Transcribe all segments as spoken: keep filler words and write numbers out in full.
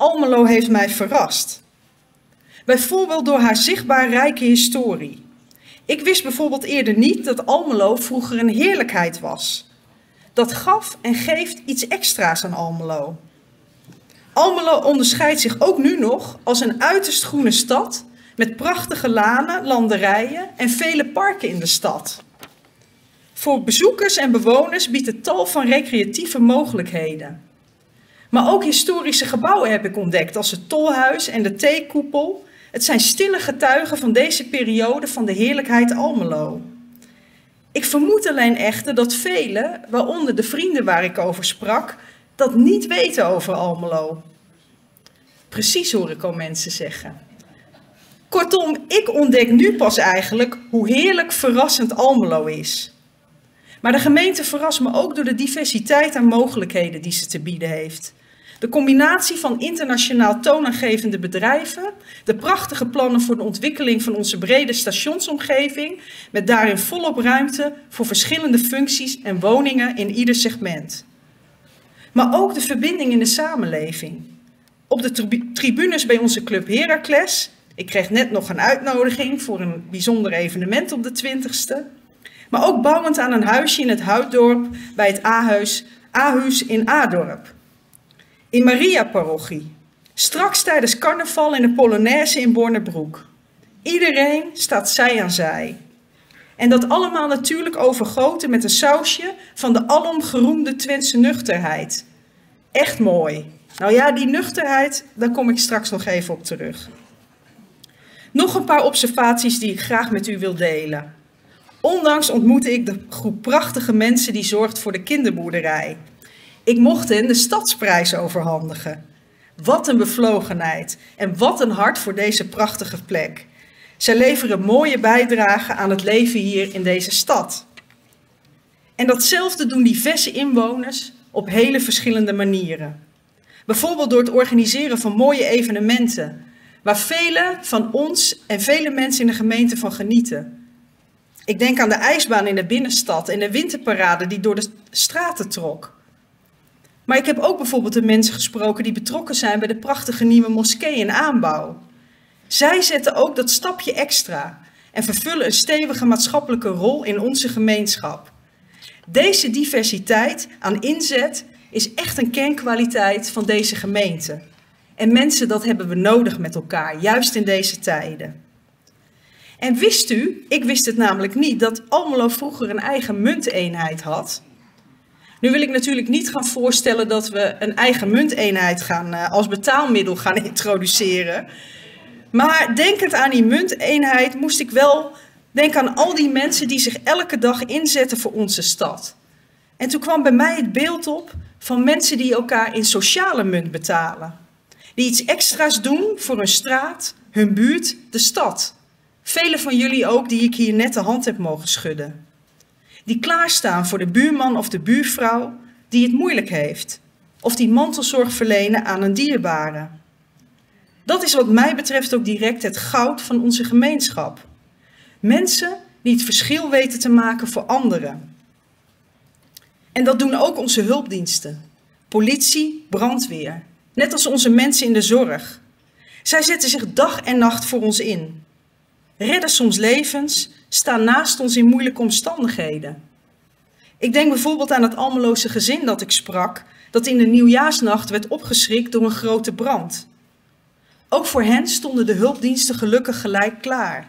Almelo heeft mij verrast. Bijvoorbeeld door haar zichtbaar rijke historie. Ik wist bijvoorbeeld eerder niet dat Almelo vroeger een heerlijkheid was. Dat gaf en geeft iets extra's aan Almelo. Almelo onderscheidt zich ook nu nog als een uiterst groene stad met prachtige lanen, landerijen en vele parken in de stad. Voor bezoekers en bewoners biedt het tal van recreatieve mogelijkheden. Maar ook historische gebouwen heb ik ontdekt, als het Tolhuis en de Theekoepel. Het zijn stille getuigen van deze periode van de heerlijkheid Almelo. Ik vermoed alleen echter dat velen, waaronder de vrienden waar ik over sprak, dat niet weten over Almelo. Precies, hoor ik al mensen zeggen. Kortom, ik ontdek nu pas eigenlijk hoe heerlijk verrassend Almelo is. Maar de gemeente verrast me ook door de diversiteit aan mogelijkheden die ze te bieden heeft. De combinatie van internationaal toonaangevende bedrijven, de prachtige plannen voor de ontwikkeling van onze brede stationsomgeving, met daarin volop ruimte voor verschillende functies en woningen in ieder segment. Maar ook de verbinding in de samenleving. Op de tri- tribunes bij onze club Heracles, ik kreeg net nog een uitnodiging voor een bijzonder evenement op de twintigste, maar ook bouwend aan een huisje in het Houtdorp bij het A-huis, A-huis in A-dorp. In Maria-parochie, straks tijdens carnaval in de Polonaise in Bornebroek. Iedereen staat zij aan zij. En dat allemaal natuurlijk overgoten met een sausje van de alom geroemde Twentse nuchterheid. Echt mooi. Nou ja, die nuchterheid, daar kom ik straks nog even op terug. Nog een paar observaties die ik graag met u wil delen. Onlangs ontmoette ik de groep prachtige mensen die zorgt voor de kinderboerderij. Ik mocht hen de stadsprijs overhandigen. Wat een bevlogenheid en wat een hart voor deze prachtige plek. Zij leveren mooie bijdrage aan het leven hier in deze stad. En datzelfde doen diverse inwoners op hele verschillende manieren. Bijvoorbeeld door het organiseren van mooie evenementen, waar velen van ons en vele mensen in de gemeente van genieten. Ik denk aan de ijsbaan in de binnenstad en de winterparade die door de straten trok. Maar ik heb ook bijvoorbeeld de mensen gesproken die betrokken zijn bij de prachtige nieuwe moskee in aanbouw. Zij zetten ook dat stapje extra en vervullen een stevige maatschappelijke rol in onze gemeenschap. Deze diversiteit aan inzet is echt een kernkwaliteit van deze gemeente. En mensen, dat hebben we nodig met elkaar, juist in deze tijden. En wist u, ik wist het namelijk niet, dat Almelo vroeger een eigen munteenheid had. Nu wil ik natuurlijk niet gaan voorstellen dat we een eigen munteenheid gaan, uh, als betaalmiddel gaan introduceren. Maar denkend aan die munteenheid moest ik wel denken aan al die mensen die zich elke dag inzetten voor onze stad. En toen kwam bij mij het beeld op van mensen die elkaar in sociale munt betalen. Die iets extra's doen voor hun straat, hun buurt, de stad. Velen van jullie ook die ik hier net de hand heb mogen schudden. Die klaarstaan voor de buurman of de buurvrouw die het moeilijk heeft. Of die mantelzorg verlenen aan een dierbare. Dat is wat mij betreft ook direct het goud van onze gemeenschap. Mensen die het verschil weten te maken voor anderen. En dat doen ook onze hulpdiensten. Politie, brandweer. Net als onze mensen in de zorg. Zij zetten zich dag en nacht voor ons in. Redden soms levens, staan naast ons in moeilijke omstandigheden. Ik denk bijvoorbeeld aan het Almeloze gezin dat ik sprak, dat in de nieuwjaarsnacht werd opgeschrikt door een grote brand. Ook voor hen stonden de hulpdiensten gelukkig gelijk klaar.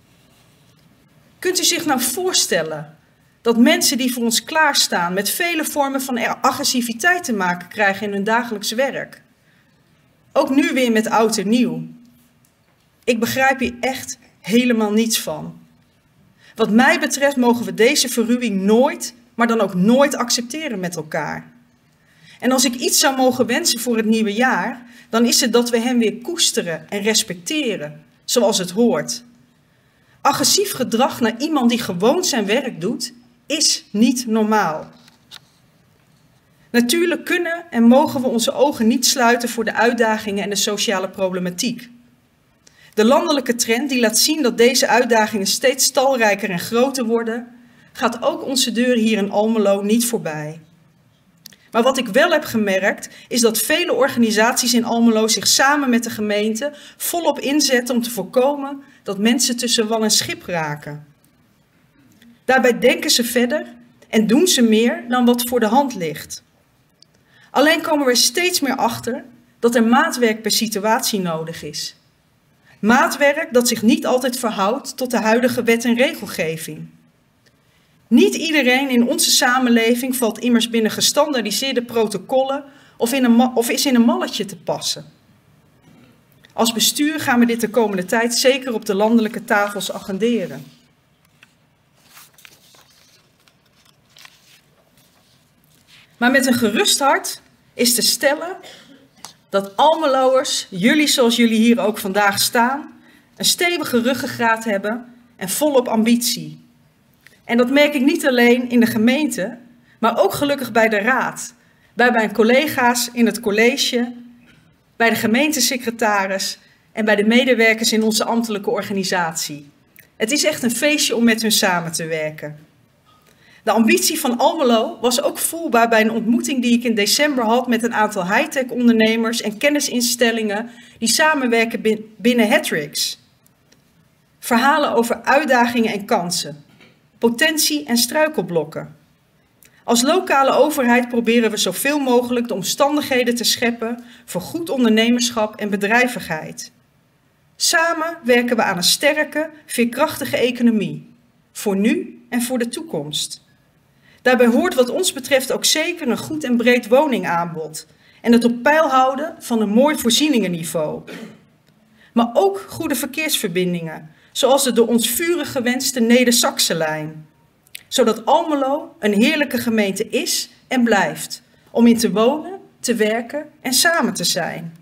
Kunt u zich nou voorstellen dat mensen die voor ons klaarstaan met vele vormen van agressiviteit te maken krijgen in hun dagelijks werk? Ook nu weer met oud en nieuw. Ik begrijp hier echt helemaal niets van. Wat mij betreft mogen we deze verruwing nooit, maar dan ook nooit accepteren met elkaar. En als ik iets zou mogen wensen voor het nieuwe jaar, dan is het dat we hem weer koesteren en respecteren, zoals het hoort. Agressief gedrag naar iemand die gewoon zijn werk doet, is niet normaal. Natuurlijk kunnen en mogen we onze ogen niet sluiten voor de uitdagingen en de sociale problematiek. De landelijke trend die laat zien dat deze uitdagingen steeds talrijker en groter worden, gaat ook onze deur hier in Almelo niet voorbij. Maar wat ik wel heb gemerkt, is dat vele organisaties in Almelo zich samen met de gemeente volop inzetten om te voorkomen dat mensen tussen wal en schip raken. Daarbij denken ze verder en doen ze meer dan wat voor de hand ligt. Alleen komen we er steeds meer achter dat er maatwerk per situatie nodig is. Maatwerk dat zich niet altijd verhoudt tot de huidige wet en regelgeving. Niet iedereen in onze samenleving valt immers binnen gestandaardiseerde protocollen of, in een of is in een malletje te passen. Als bestuur gaan we dit de komende tijd zeker op de landelijke tafels agenderen. Maar met een gerust hart is te stellen dat Almeloers, jullie zoals jullie hier ook vandaag staan, een stevige ruggengraat hebben en volop ambitie. En dat merk ik niet alleen in de gemeente, maar ook gelukkig bij de raad, bij mijn collega's in het college, bij de gemeentesecretaris en bij de medewerkers in onze ambtelijke organisatie. Het is echt een feestje om met hun samen te werken. De ambitie van Almelo was ook voelbaar bij een ontmoeting die ik in december had met een aantal high-tech ondernemers en kennisinstellingen die samenwerken binnen Hattrix. Verhalen over uitdagingen en kansen, potentie en struikelblokken. Als lokale overheid proberen we zoveel mogelijk de omstandigheden te scheppen voor goed ondernemerschap en bedrijvigheid. Samen werken we aan een sterke, veerkrachtige economie, voor nu en voor de toekomst. Daarbij hoort wat ons betreft ook zeker een goed en breed woningaanbod en het op peil houden van een mooi voorzieningenniveau. Maar ook goede verkeersverbindingen, zoals de door ons vurig gewenste Neder-Saxe-lijn. Zodat Almelo een heerlijke gemeente is en blijft, om in te wonen, te werken en samen te zijn.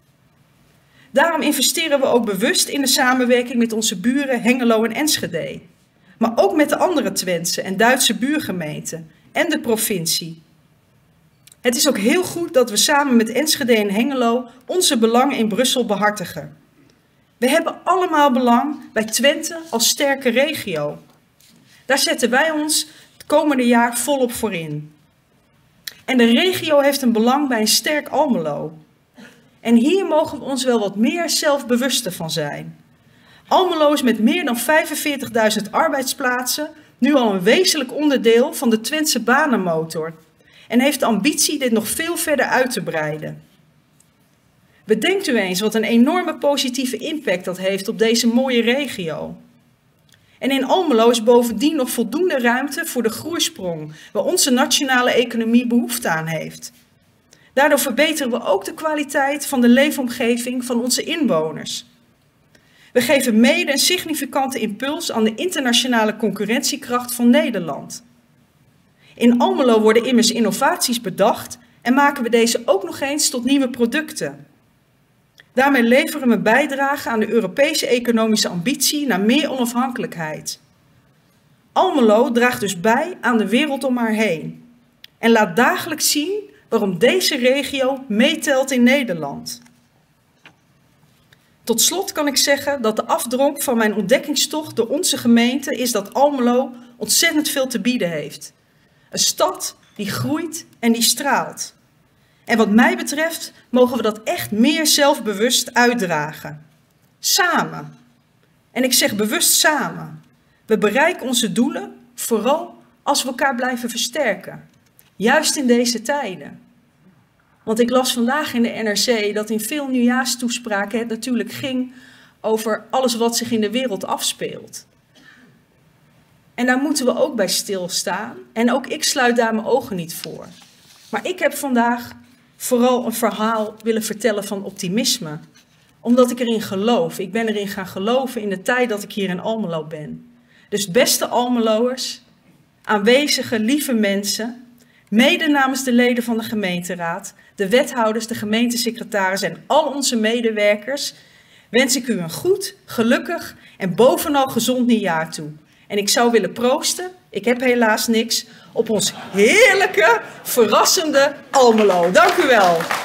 Daarom investeren we ook bewust in de samenwerking met onze buren Hengelo en Enschede. Maar ook met de andere Twentse en Duitse buurgemeenten en de provincie. Het is ook heel goed dat we samen met Enschede en Hengelo onze belangen in Brussel behartigen. We hebben allemaal belang bij Twente als sterke regio. Daar zetten wij ons het komende jaar volop voor in. En de regio heeft een belang bij een sterk Almelo. En hier mogen we ons wel wat meer zelfbewuster van zijn. Almelo is met meer dan vijfenveertigduizend arbeidsplaatsen nu al een wezenlijk onderdeel van de Twentse banenmotor en heeft de ambitie dit nog veel verder uit te breiden. Bedenkt u eens wat een enorme positieve impact dat heeft op deze mooie regio. En in Almelo is bovendien nog voldoende ruimte voor de groeisprong waar onze nationale economie behoefte aan heeft. Daardoor verbeteren we ook de kwaliteit van de leefomgeving van onze inwoners. We geven mede een significante impuls aan de internationale concurrentiekracht van Nederland. In Almelo worden immers innovaties bedacht en maken we deze ook nog eens tot nieuwe producten. Daarmee leveren we een bijdrage aan de Europese economische ambitie naar meer onafhankelijkheid. Almelo draagt dus bij aan de wereld om haar heen en laat dagelijks zien waarom deze regio meetelt in Nederland. Tot slot kan ik zeggen dat de afdronk van mijn ontdekkingstocht door onze gemeente is dat Almelo ontzettend veel te bieden heeft. Een stad die groeit en die straalt. En wat mij betreft mogen we dat echt meer zelfbewust uitdragen. Samen. En ik zeg bewust samen. We bereiken onze doelen vooral als we elkaar blijven versterken. Juist in deze tijden. Want ik las vandaag in de N R C dat in veel nieuwjaarstoespraken het natuurlijk ging over alles wat zich in de wereld afspeelt. En daar moeten we ook bij stilstaan. En ook ik sluit daar mijn ogen niet voor. Maar ik heb vandaag vooral een verhaal willen vertellen van optimisme. Omdat ik erin geloof. Ik ben erin gaan geloven in de tijd dat ik hier in Almelo ben. Dus beste Almeloers, aanwezige lieve mensen, mede namens de leden van de gemeenteraad, de wethouders, de gemeentesecretaris en al onze medewerkers, wens ik u een goed, gelukkig en bovenal gezond nieuwjaar toe. En ik zou willen proosten, ik heb helaas niks, op ons heerlijke, verrassende Almelo. Dank u wel.